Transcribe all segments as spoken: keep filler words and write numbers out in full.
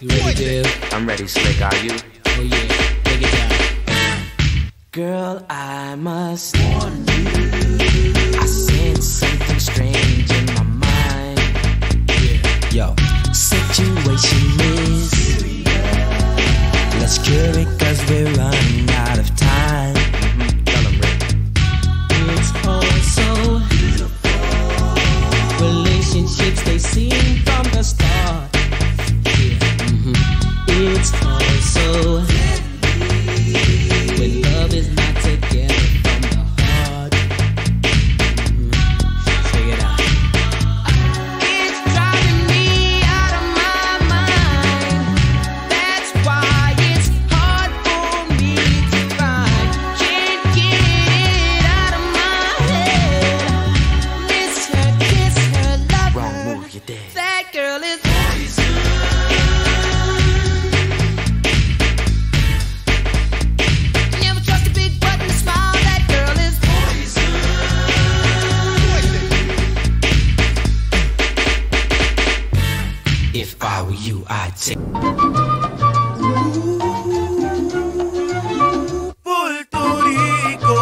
You ready, Dib? I'm ready, Slick, are you? Oh yeah, take it down. Girl, I must warn you, I sense something strange in my mind. Yeah. Yo, situation is serious. Let's cure it cause we're running out of time. Mm-hmm. Tell 'em, Rick. It's all so beautiful. Relationships, they seem from the start. Yeah. Mm-hmm. It's all so when love is not together from the heart. Mm-hmm. Check it out. It's driving me out of my mind. That's why it's hard for me to find. Can't get it out of my head. Miss her, kiss her, love Wrong her. move, you're dead. That girl is never trust a big button to smile. That girl is If I were you, I'd take Puerto Rico.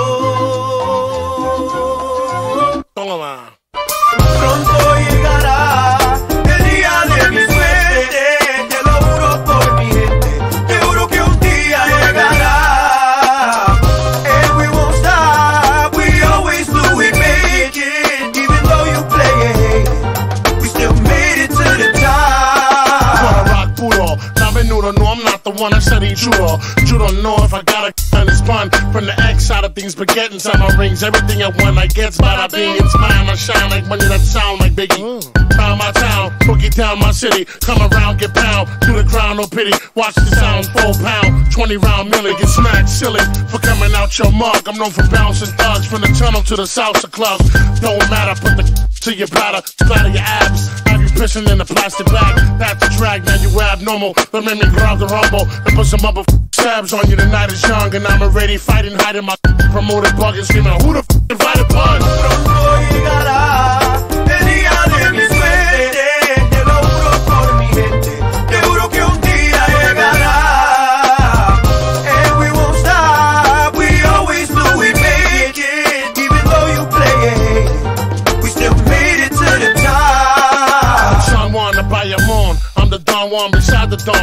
Toma. Pronto llegará el día de mi suerte, te lo juro por mi gente, te juro que un día llegará. And we won't stop, we always do, we make it, even though you play it, we still made it to the top. Wanna rock puro, la menudo, no I'm not the one I said he judo. You don't know if I got a on this bun. From the X side of things, but get inside my rings. Everything I want, I get, bada bing, it's mine. I shine like money that sound like Biggie. Round my town, boogie down my city. Come around, get pound, do the crown, no pity. Watch the sound, full pound, twenty round milli, get smacked silly for coming out your mug. I'm known for bouncing thugs from the tunnel to the salsa clubs. Don't matter, put the to your bladder, splatter your abs. Have you pissing in a plastic bag? That's the drag, now you abnormal. Don't make me grab the rumble and put some other stabs on you. The night is young and I'm already fighting, hiding my promoted bugging, screaming, who the f invited pun? Pronto llegará el día de mi suerte, te lo juro por mi gente, te juro que un día llegará. And we won't stop, we always do, we make it, even though you play it, we still made it to the top. Sean Juan, the Bayamon. I'm the Don Juan beside the Don.